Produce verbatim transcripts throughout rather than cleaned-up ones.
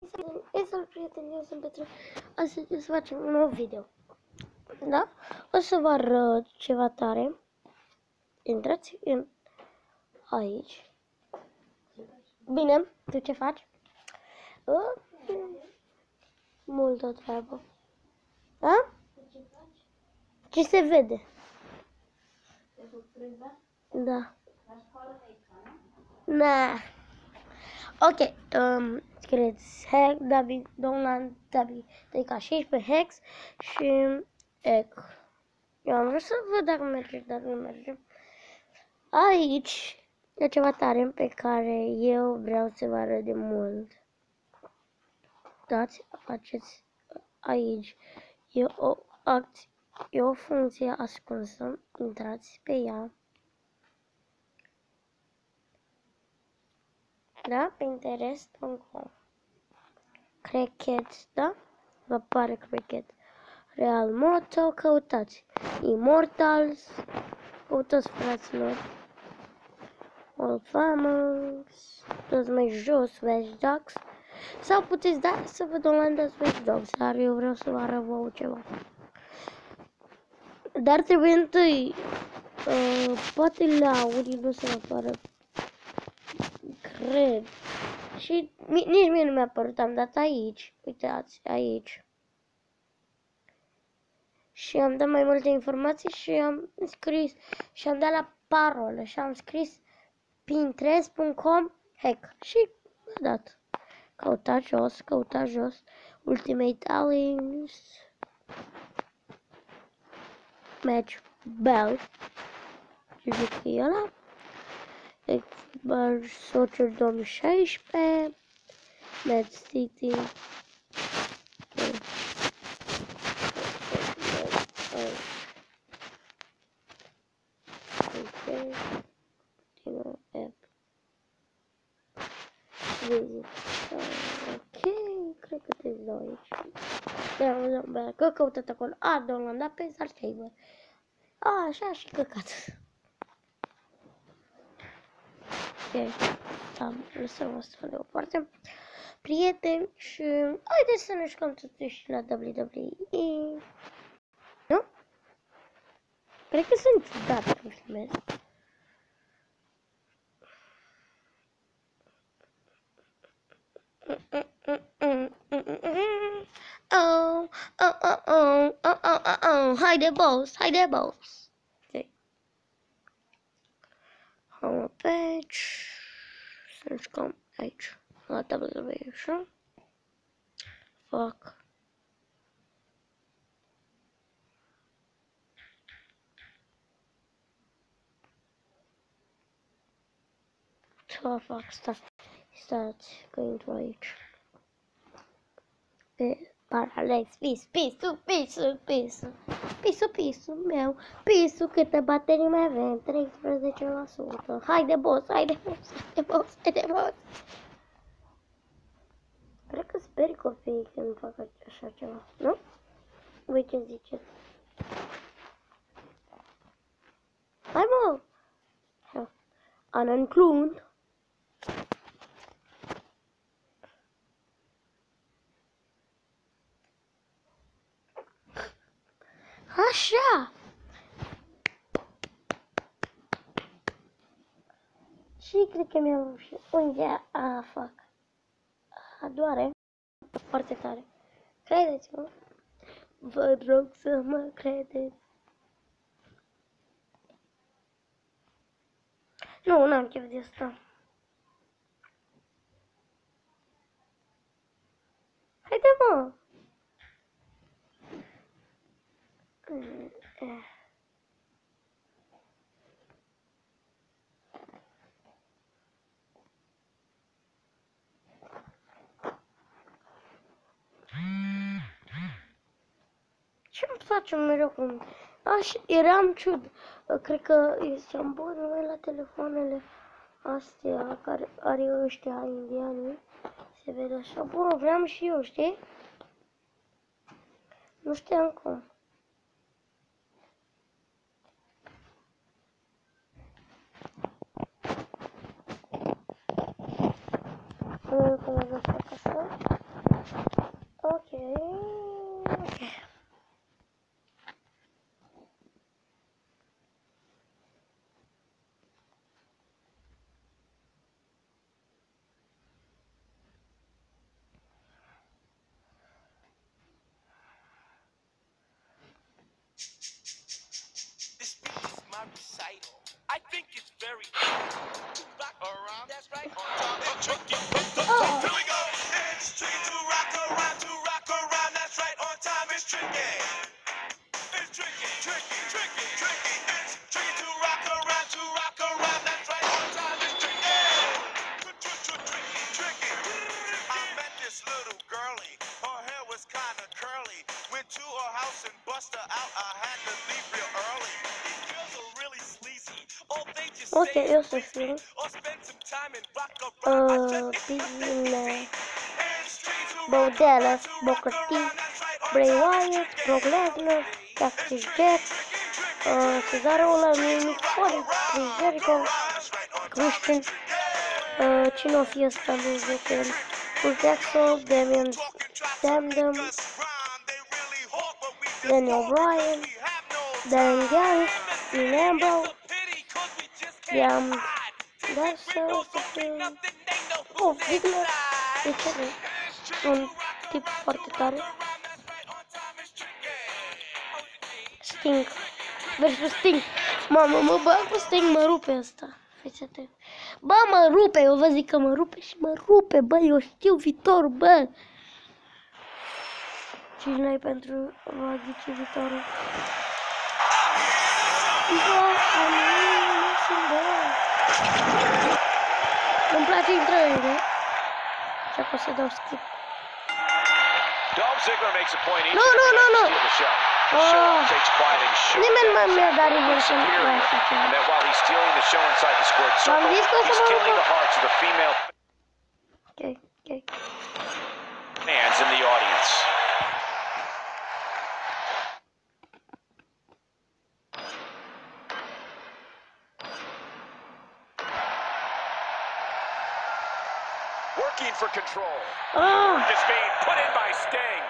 Ei, salut prieteni, eu sunt Petru. Astăzi o să facem un nou video. Da? O să vă arăt ceva tare. Intrați în aici. Bine, tu ce faci? Uh, multă treabă. Da? Ce se vede? Da. Na. Ok, um, scrieți Hex, David, Donald, David, Deca șaisprezece, Hex și Ec. Eu am vrut să văd dacă merge, dar nu merge. Aici e ceva tare pe care eu vreau să vă arăt de mult. Dați, faceți aici. E o, acți, e o funcție ascunsă, intrați pe ea. Da? Pinterest punct com. Cricket, da? Vă apare Cricket. Real Moto, căutați. Immortals, căutați fraților. All Famous, dați mai jos, Watch Dogs. Sau puteți da să vă downloadați Watch Dogs, dar eu vreau să vă arăt vouă ceva. Dar trebuie întâi, uh, poate la audio nu se apară. Cred. Și nici mie nu mi-a apărut, am dat aici, uitați, aici. Și am dat mai multe informații și am scris, și am dat la parolă și am scris pinterest punct com hack și am dat. Căutați jos, căutați jos, Ultimate Aliens, Match Bell, ce zic că e ăla. Football Soccer două mii șaisprezece, Man City, ok, cred că te dau aici. Da, că căutat acolo. A, downloadat pe Star Saber. A, așa și căcat. Ok, am lăsăm asta deoparte. Prieteni și haideți să ne jucăm totuși la W W E. Nu? Cred că sunt ciudat când filmez. Oh, oh, oh, oh, oh, oh, oh, oh, haide boss, haide boss. Ok. Homepage. Să jucăm aici, la W W E, așa. Fuck. Ce fac? Stați, stați, că intru aici. Pe Paralex, pis, pisul, pisul, pisul, pisul, pisul meu, pisul, câte baterii mai avem, treisprezece la sută. Haide boss, haide boss, haide boss, haide boss. Cred că speri copiii când fac așa ceva, nu? Voi ce ziceți? Hai mă! An-include. Așa! Și cred că mi-am rușit. Unde a fac? A, doare. Foarte tare. Credeți-mă. Vă rog să mă credeți. Nu, n-am chef de asta. Haide, mă! Ce-mi face mereu cum... Așa, eram ciud. Cred că ziceam, bă, numai la telefoanele astea care are ăștia indiani se vede așa. Bă, vreau și eu, știi? Nu știam cum. Nu cum să fac așa. Ok. Ok. I think it's very to rock around. That's right. On top of tricky. Oh. Here we go. It's tricky to rock around, to rock around. That's right. On time is tricky. It's tricky, tricky, tricky, tricky. It's tricky to rock around, to rock around. That's right. On time is tricky. Tricky, tricky. I met this little girlie. Her hair was kind of curly. Went to her house and bust her out. I had to leave real early. These girls are really sleazy. Ok, eu să fiu uh, din Bo Dallas, Booker T, Bray Wyatt, Brock Lesnar, Cactus Jack, uh, Cesaro, Mick Foley, Chris Jericho, Christian, uh, cine o fi ăsta lui Jericho, Kurt Axel, Damian Samdam, Daniel Bryan, Darren Young, Dean Ambrose, i-am dat să fiu... Oh, Ziggler, de ce nu? Un tip foarte tare. Sting versus Sting. Mamă, mă bag cu Sting, mă rupe asta. Fii-te. Bă, mă rupe, eu vă zic că mă rupe și mă rupe, bă, eu știu viitorul, bă. Cine-i pentru va ghici viitorul? Bă, am nu bă. Îmi place intrările. Așa că o să dau skip. Nu, nu, nu, nu. Oh. Nimeni mă mi-a dat reversion la așa ceva. V-am zis că o să mă rupă. Ok, ok. Fans in the audience. Working for control. Oh. Is being put in by Sting.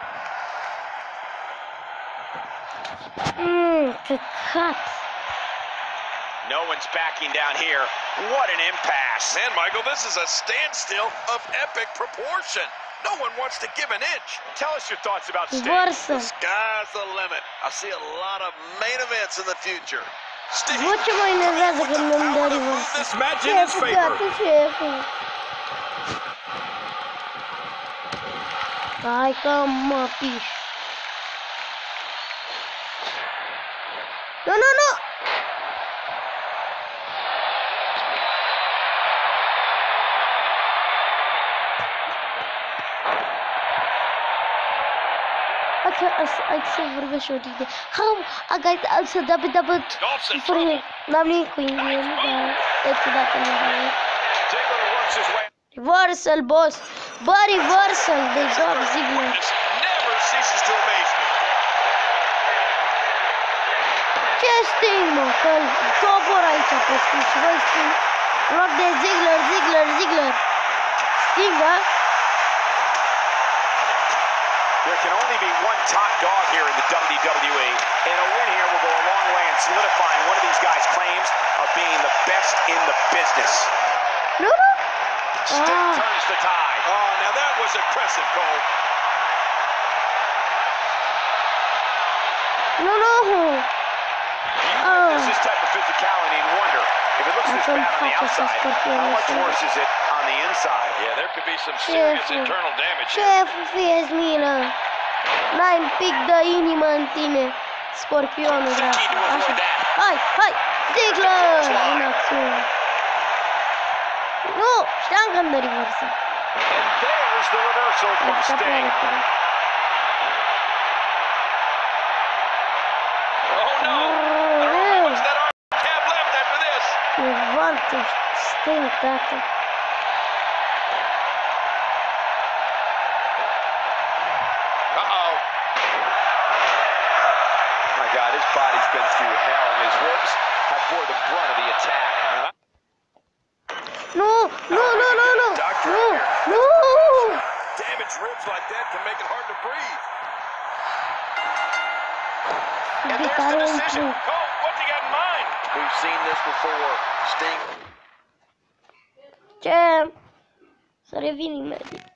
Mmm, căcat. No one's backing down here. What an impasse. Man, Michael, this is a standstill of epic proportion. No one wants to give an inch. Tell us your thoughts about Sting. Varsă. The sky's the limit. I see a lot of main events in the future. Sting. Vă ce mă enervează când îmi dă reversion? This match in his Șeful, favor. gata, șeful. Hai că mă piș. Nu, nu, nu! Hai să vorbesc și o dată. How I got also double double for him. N-am nimic cu Indian, dar este dacă nu am. Reversal, boss! Bă, reversal de Dolph Ziggler. Ce Sting, mă? Că-l cobor aici pe Sting și voi Sting. În loc de Ziggler, Ziggler, Ziggler. Sting, da? There can only be one top dog here in the W W E, and a win here will go a long way in solidifying one of these guys' claims of being the best in the business. No, no. Sting Ah. turns the tide. Oh, now that was impressive, Cole. No, no. You Oh. witness this type of physicality and wonder if it looks this Acum bad on the fac asta outside, scorpion, how much nu știu. worse is it on the inside? Yeah, there could be some serious Șeful, internal damage here. șeful, fie-ți milă. N-ai un pic de inimă în tine, scorpionul, dracu. Așa. Hai, hai, Ziggler în acțiune. Nu, știam că îmi dă reversă. And there's the reversal from Adică prea Sting. repede. Oh, no. I don't know how much that arm have left after this. E foarte Sting, tată. Uh-oh. My God, his body's been through hell, and his ribs have bore the brunt of the attack. Nu, nu, nu, nu, nu, nu, nu. Damage ribs like that can make it hard to breathe. And there's the decision. Cole, what's he got in mind? We've seen this before. Sting. Ce? Să revin imediat.